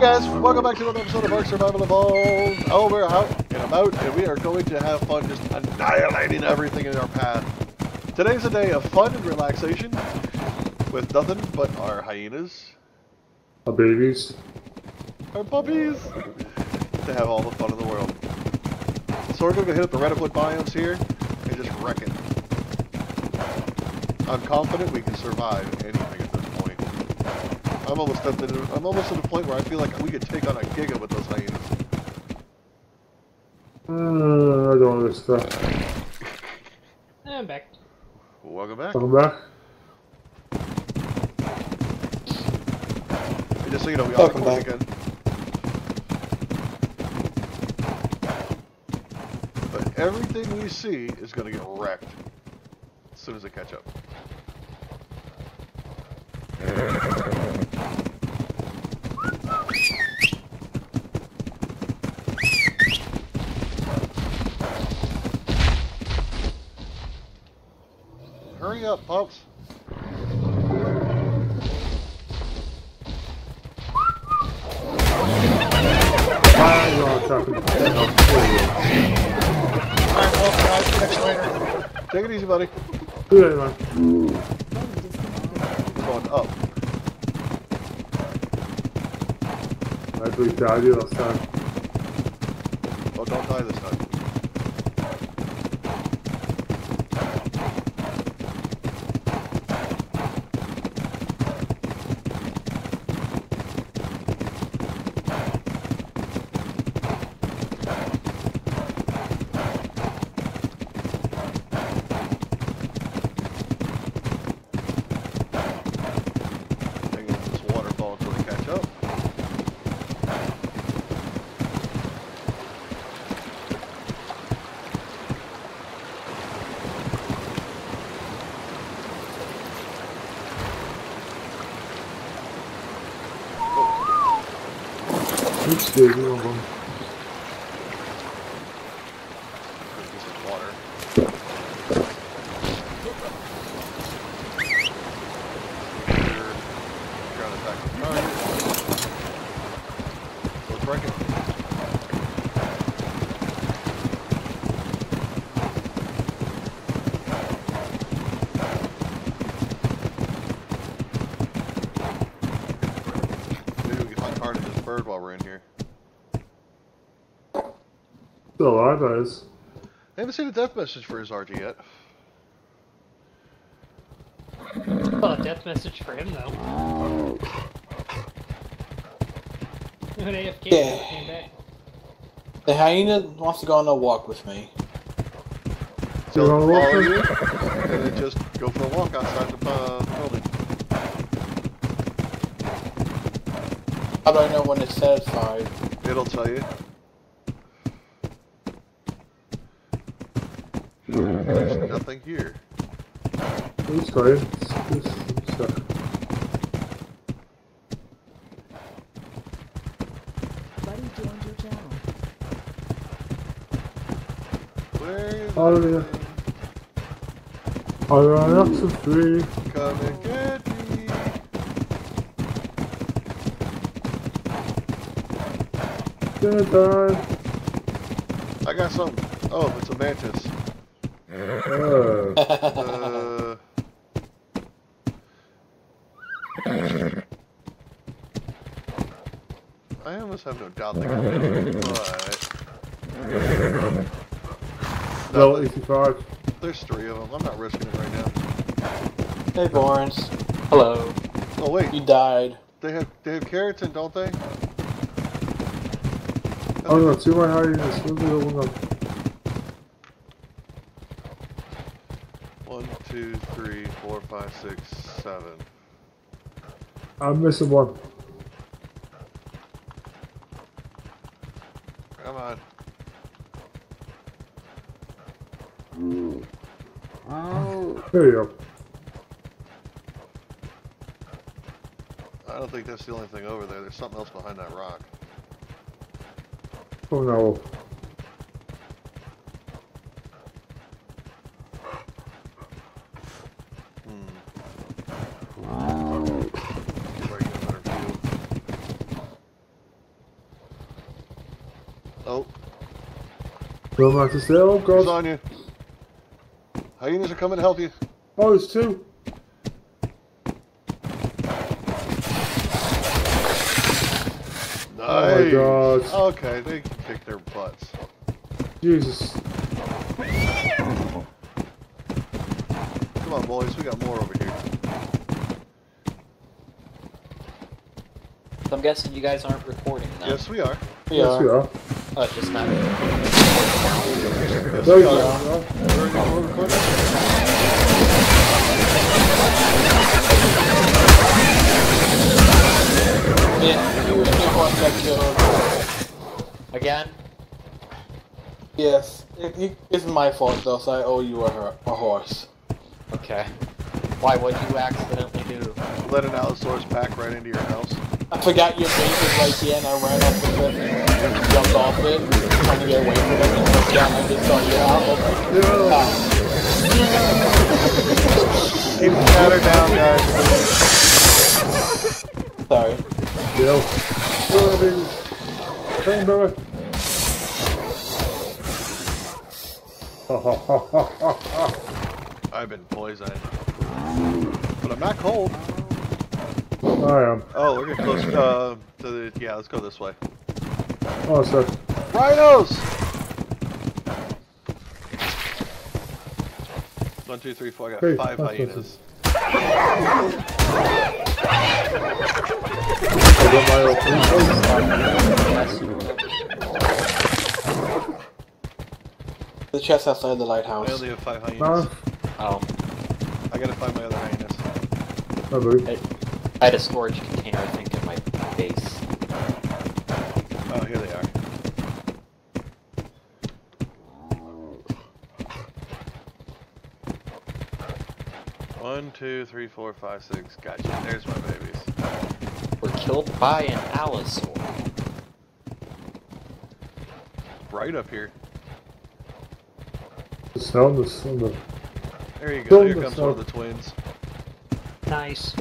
guys, welcome back to another episode of Ark Survival Evolved. Oh, we're out and about, and we are going to have fun just annihilating everything in our path. Today's a day of fun and relaxation with nothing but our hyenas. Our babies. Our puppies. To have all the fun in the world. So we're going to hit up the redwood biomes here and just wreck it. I'm confident we can survive anything at this point. I'm almost at the point where I feel like we could take on a giga with those hyenas. I don't understand. I'm back. Welcome back. Welcome back. And just so you know, we are recording again. But everything we see is going to get wrecked as soon as they catch up. Hurry up, pups. I'm not talking. Alright, well, guys, catch you later. Take it easy, buddy. Do that, man. We're going up. I believe died you last time. Oh, don't die this time. Which day do you want one? This is water. Ground attack. Alright. Let's wreck it. Maybe we can hunt hard at this bird while we're in here. Still alive, that is. I haven't seen a death message for his RG yet. Well, a death message for him, though. An AFK Yeah. came back. The hyena wants to go on a walk with me. So You wanna walk follow with you, and then just go for a walk outside the building. How do I know when it's satisfied? It'll tell you. There's nothing here. It's fine. It's stuck. Buddy joined your channel. Where is Oh, yeah. it? I ran up to 3. Come and get me. Gonna die. I got some. Oh, it's a mantis. I almost have no doubt they got me, but Level 85. there's 3 of them. I'm not risking it right now. Hey, Lawrence. Hello. Oh wait, You died. they have keratin, don't they? Oh no, 2 more hyenas. We'll do one up. 1, 2, 3, 4, 5, 6, 7. I'm missing 1. Come on. There you go. I don't think that's the only thing over there. There's something else behind that rock. Oh no. Oh, No man to stay. Oh he's god. on you. Hyenas are coming to help you. Oh, there's two. Nice. Oh my god. Okay, they can kick their butts. Jesus. Come on, boys. We got more over here. So I'm guessing you guys aren't recording now. Yes, we are. Yes, we are. Oh, just not. Yes, No, we you are. are. We're recording. Yeah, you were the one that killed. Again? Yes, it's my fault though, so I owe you a horse. Okay. Why, what'd you accidentally do? Let an Allosaurus back right into your house. I forgot your base was right here and I ran off the cliff and jumped off it, trying to get away from it, and looked down and just saw you out. Keep the chatter down, guys. Sorry. Yo. Oh, baby. Come back. Ha ha ha ha ha. I've been poisoned. But I'm not cold. I am. Oh, we're getting close to the... Yeah, let's go this way. Oh, sir. Rhinos! 1, 2, 3, 4. I got Hey, 5 that's hyenas. I got my own. The chest outside the I lighthouse. only have 5 hyenas. No. Oh. I gotta find my other hyenas. No, baby. I had a storage container, I think, in my base. Oh, here they are. One, 2, 3, 4, 5, 6. Gotcha. There's my babies. Were killed by an Allosaur. Right up here. The sound is on the. There you go. Don't Here mess comes one of up. the twins. Nice.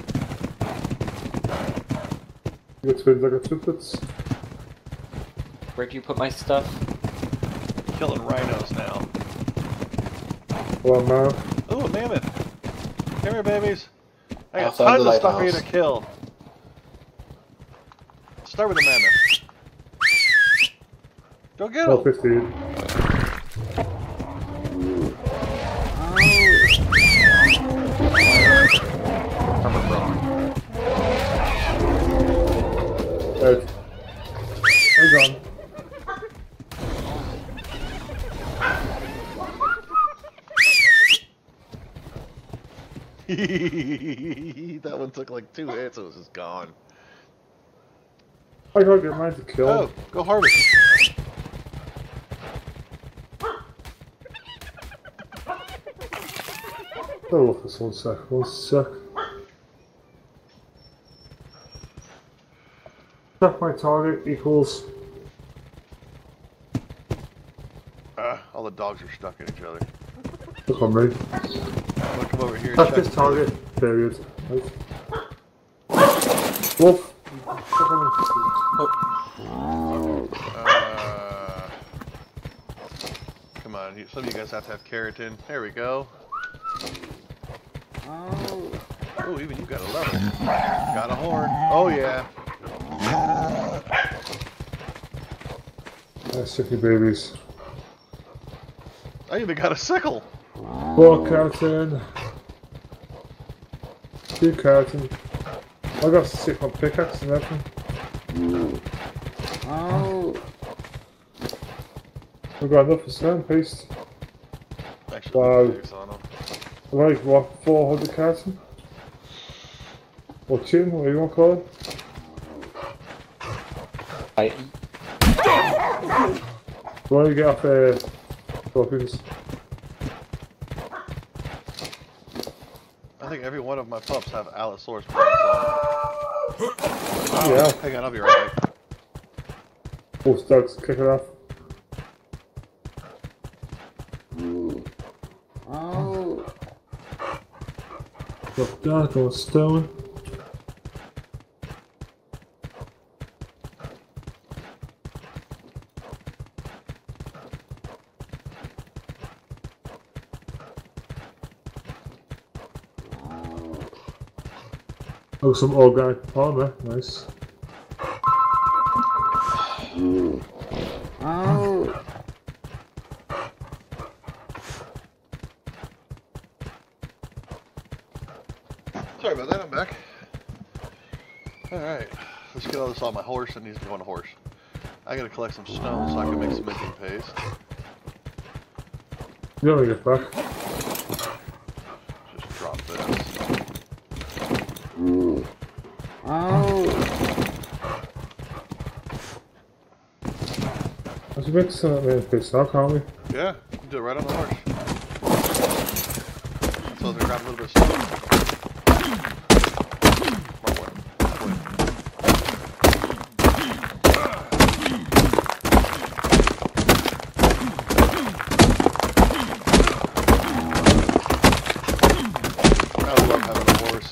You got twins, I got triplets. Where'd you put my stuff? Killing rhinos now. Well, man. Ooh, a mammoth. Come here, babies. I got Outside tons the of stuff for you to lighthouse. kill. Start with the mammoth. Go get Oh, him. 15. Dead. They're gone. That one took like 2 hits, it was just gone. I gotta get mine to kill. Oh, go harvest. Oh, look, this 1 sec. 1 sec. Check my target equals. All the dogs are stuck in each other. Look on me. I'm gonna come over here and Check check this target. Period. Right. Wolf. Look on me. Come on, some of you guys have to have keratin. There we go. Oh, even you got a level. Got a horn. Oh yeah. Nice, check your babies. I even got a sickle. More keratin. 2 keratin. I got sick on pickaxe and everything. We got enough for sand paste. Actually, Wow. fix on them. Like what, 400 keratin? Or chin, what do you want to call it? Why do you get off scorpions? I think every one of my pups have Allosaurus brains on them. Yeah. Hang on, I'll be right back. Both dogs kick it off. Look down, going stone. Oh, some organic armor, nice. Sorry about that, I'm back. Alright, let's get all this on my horse. It needs to go on a horse. I gotta collect some snow so I can make some making paste. You don't get back. Just drop this. Let's make some paste now, can't we? Yeah, you can do it right on the horse. So they grab a little bit of snow. Wrong way. This way. I love having a horse.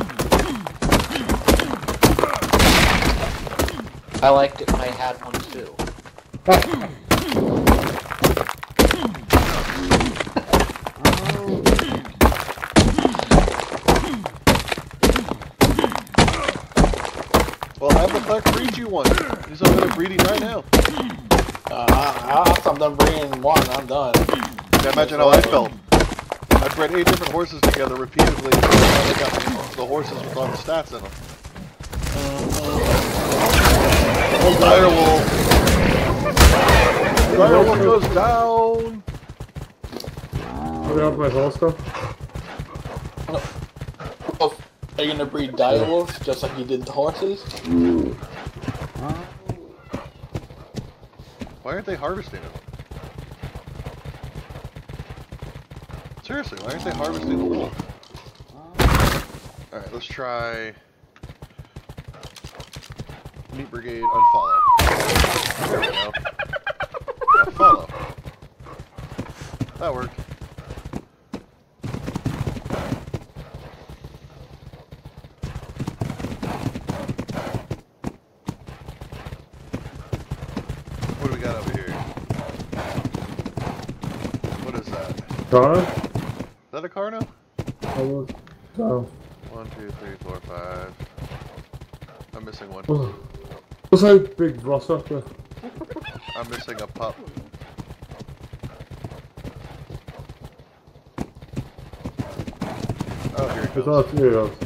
I liked it when I had one too. Well, have the Clark breed you one. He's over there breeding right now. After I'm done bringing one, I'm done. Yeah, imagine how I felt. I bred 8 different horses together repeatedly. And I got the horses with all the stats in them. Direwolf. Direwolf goes down. What about my horse though? Are you gonna breed direwolves just like you did the horses? Why aren't they harvesting them? Seriously, why aren't they harvesting the wool? Alright, let's try Meat Brigade unfollow. There we go. Follow. That worked. What do we got over here? What is that? Car? Is that a car now? Oh, 1, 2, 3, 4, 5. I'm missing one. What's that big boss up there? I'm missing a pup. Oh, here it There's goes. all 3 of those.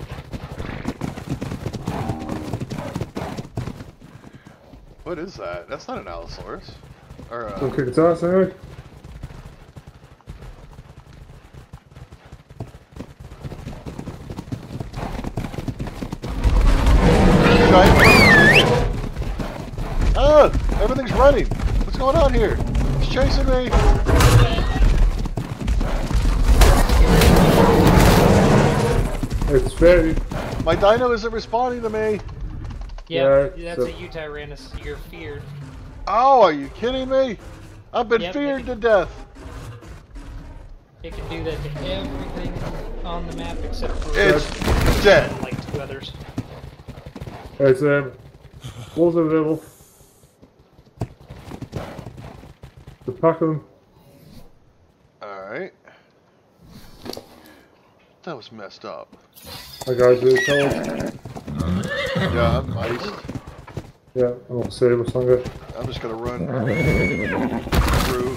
What is that? That's not an Allosaurus. Or Don't kick its ass anyway. Ah! Everything's running! What's going on here? It's chasing me! It's very. My dino isn't responding to me! Yeah, Yeah, that's so- a U-Tyrannus. You're feared. Oh, are you kidding me? I've been Yep, feared to death! It can do that to everything on the map except for It's dead! like 2 others. It's what was the level? The pack of them. Alright. That was messed up. Hi guys, are you cold? Yeah, I'm iced. Yeah, I'm gonna save us longer. I'm just gonna run through.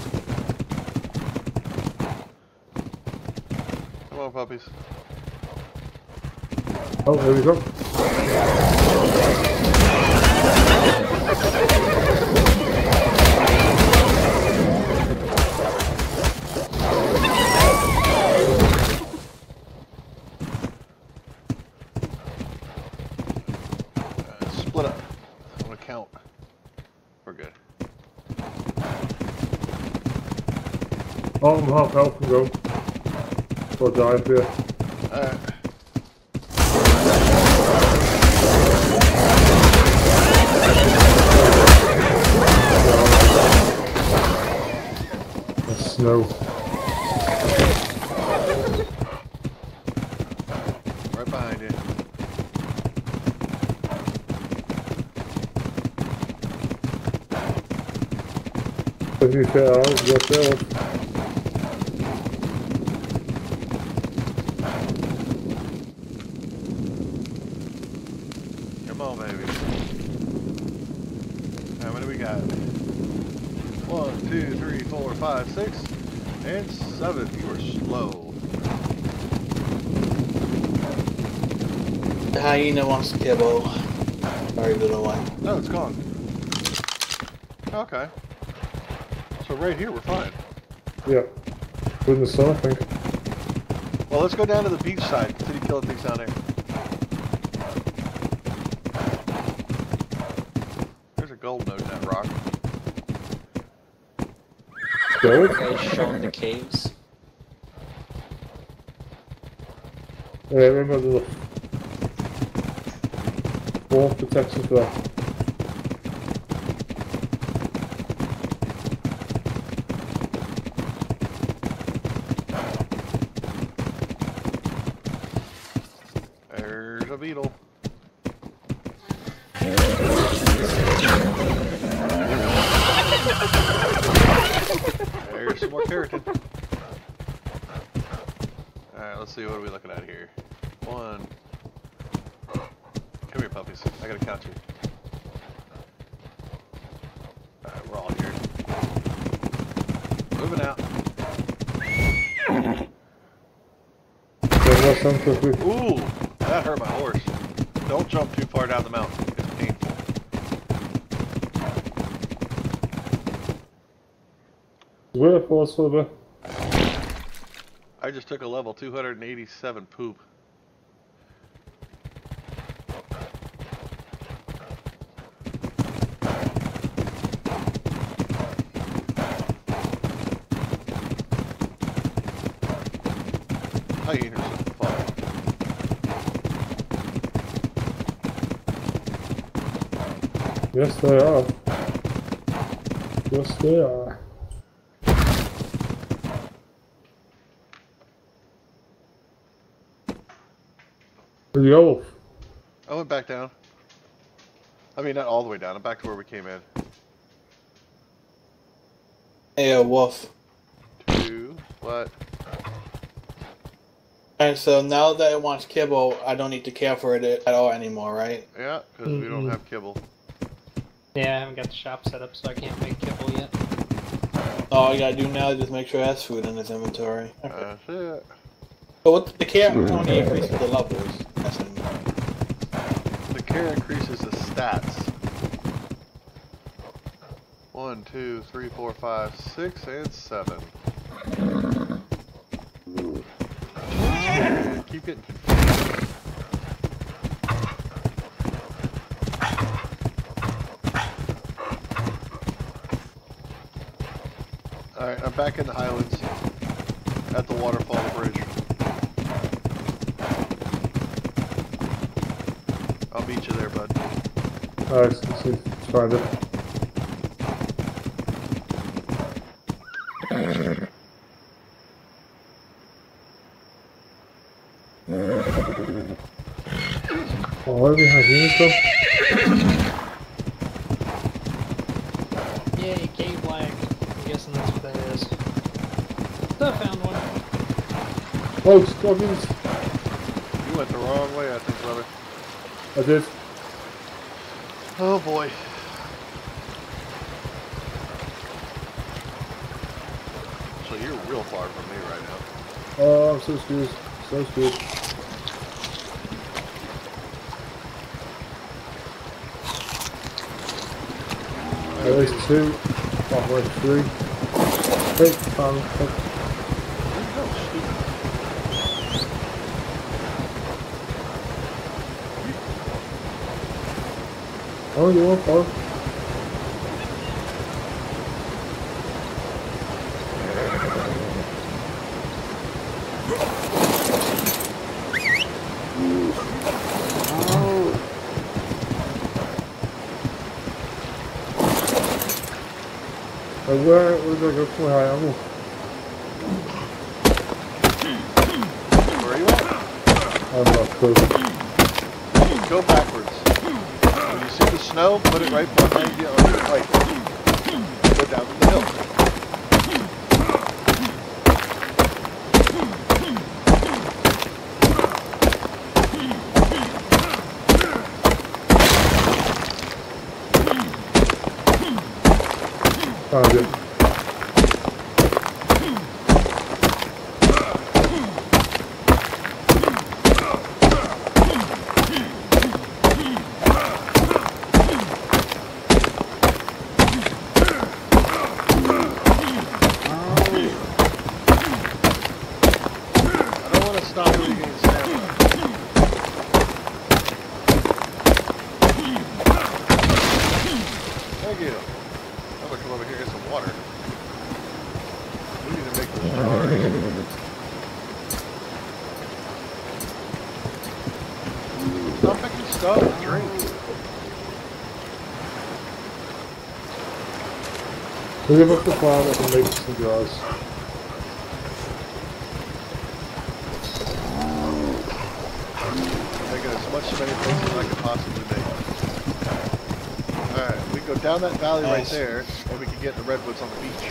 Come on, puppies. Oh, there we go. Split up. I want to count. We're good. Oh, I'm half health and go. Or die here. Alright. The snow. Right behind you. To be fair, I was just there. 1, 2, 3, 4, 5, 6, and 7. You are slow. The hyena wants kibble. Sorry, little one. No, it's gone. Okay. So right here, we're fine. Yeah. We're in the sun, I think. Well, let's go down to the beach side. City killing things down there. There's a gold node in that rock. Gold? Guys showing the caves. Yeah, remember the wall protection for that. There's a beetle. There's some more keratin. Alright, let's see, what are we looking at here? 1. Come here, puppies. I gotta count you. Alright, we're all here. Moving out. Yeah, that's something quick. Ooh, that hurt my horse. Don't jump too far down the mountain. It's painful. Where for us for a bit? I just took a level 287 poop. Hyenas are fun. Yes, they are. Yes, they are. Where'd you go? I went back down. I mean, not all the way down. I'm back to where we came in. Hey, wolf. 2. What? Alright, so now that it wants kibble, I don't need to care for it at all anymore, right? Yeah, because we don't have kibble. Yeah, I haven't got the shop set up, so I can't make kibble yet. All I gotta do now is just make sure it has food in his inventory. That's it. But what the care only increases the levels. That's what I mean. The care increases the stats. 1, 2, 3, 4, 5, 6, and 7. Man, keep getting confused. Alright, I'm back in the Highlands at the waterfall bridge. I'll meet you there, bud. Alright, let's see. Find it. Oh, where do we have units from? Yay, cave lag. I'm guessing that's what that is. So I found one. Oh, scorpions! You went the wrong way, I think, brother. I did. Oh boy. So you're real far from me right now. Oh, I'm so screwed. So screwed. There's 2. Oh, wait, 3. Hey, found it. Oh, you want far? Where did I go for high ammo? Where are you at? I'm not sure. Go backwards. When you see the snow, put it right behind you on your right. Go down to the hill. Found it. I don't want to stop reading stamina. Thank you. I'm gonna come over here and get some water. We need to make this shower. Stop picking stuff and drink. Leave up the planet and make some jars. I'm making as much cement as I can possibly make. Alright, we go down that valley right Nice. there, and we can get the redwoods on the beach.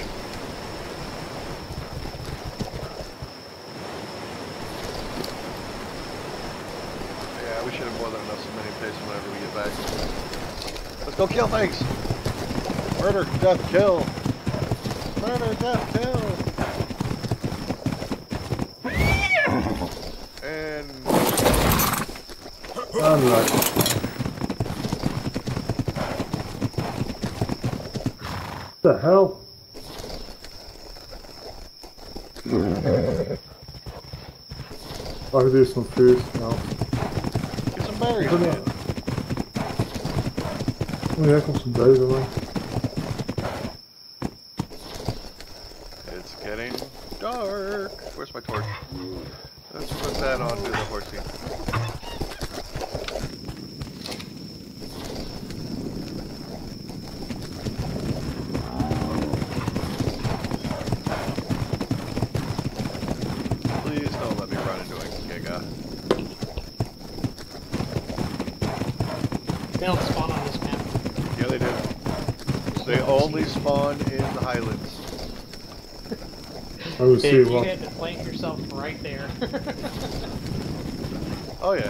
Yeah, we should have more than enough cement in place whenever we get back. Let's go kill things! Murder, death, kill! Murder, death, kill! And... Unlucky. What the hell? I could do some food now. get some berries, Put it man. Oh yeah, I got some berries on there. It's getting dark. Where's my torch? Let's put that onto the horsey. Please don't let me run into a giga. They don't spawn on this map. Yeah, they do. They only spawn in the Highlands. I will see If you what. had to plant yourself right there. Oh yeah.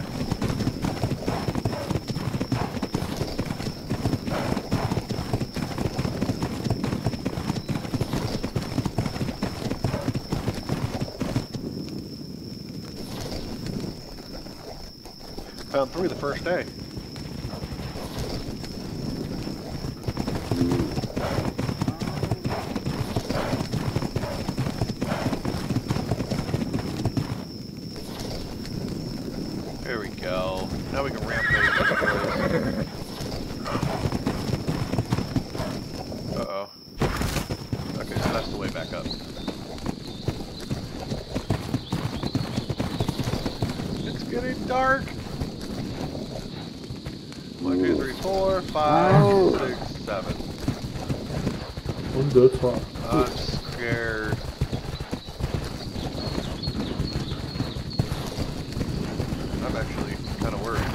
Found 3 the first day. There we go. Now we can rampage this place. Uh-oh. Okay, so that's the way back up. It's getting dark. 1, 2, 3, 4, 5, 6, 7. 1, 2, 3. I'm scared. I'm actually kind of worried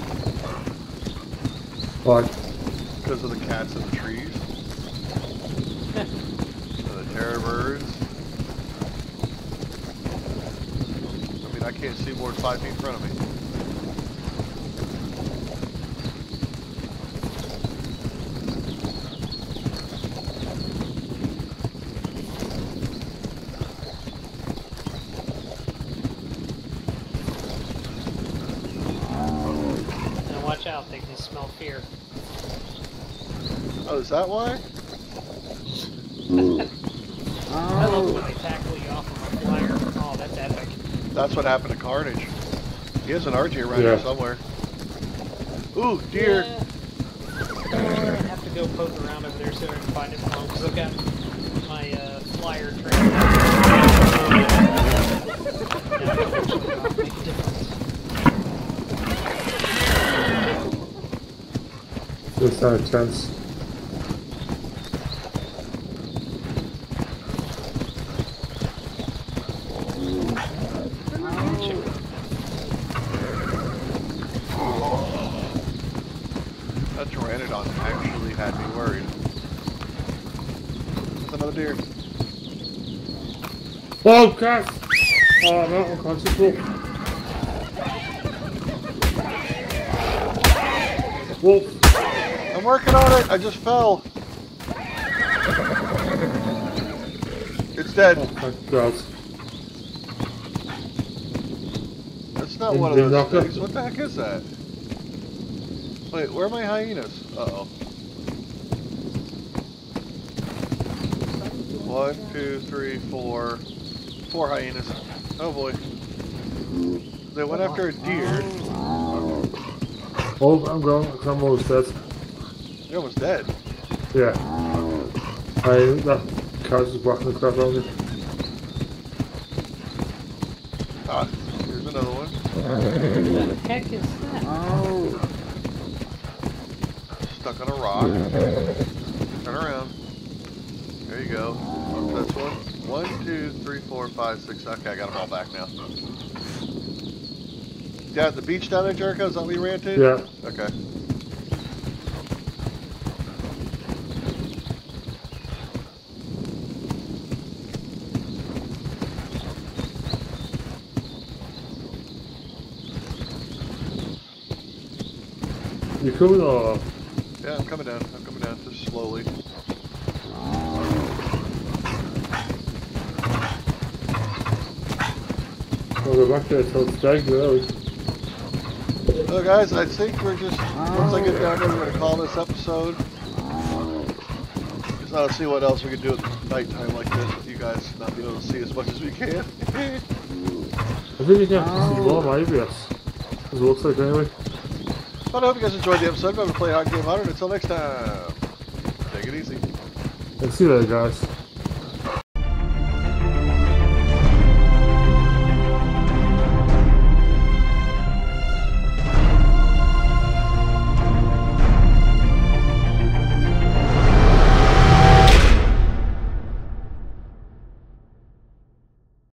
Why? because of the cats in the trees and the terror birds. I mean, I can't see more than 5 feet in front of me. And watch out, they can smell fear. Oh, is that why? I love when they tackle you off of a flyer. Oh, that's epic. That's what happened to Carnage. He has an RG around Yeah. here somewhere. Ooh, deer! Yeah. I have to go poke around over there so I can find it for home because I've got my flyer trained. Just had a chance. That Pteranodon actually had me worried. That's another deer. Oh, cat! Oh, I'm out of control. Wolf. I'm working on it! I just fell! It's dead. Oh, thank God. That's not Didn't one of they those knock things. up? What the heck is that? Wait, where are my hyenas? Uh-oh. 1, 2, 3, 4. 4 hyenas. Oh boy. They went after a deer. Oh, I'm going. I'm almost dead. You're almost dead. Yeah. That cat is whacking the crap out of me. Ah, here's another one. What the heck is that? Stuck on a rock. Turn around. There you go. That's one. 1, 2, 3, 4, 5, 6. Okay, I got them all back now. Yeah, the beach down there, Jericho? Is that what you ran to? Yeah. Okay. You coming or? Yeah, I'm coming down. I'm coming down just slowly. I'll go back there till it's dark, really. So guys, I think we're just, once I get down there, we're going to call this episode. Just now to see what else we can do at nighttime like this with you guys not being able to see as much as we can. I think you can see more of ABS. As it looks like anyway. But I hope you guys enjoyed the episode. Remember to play hard, game hard, and until next time, take it easy. See you later, guys.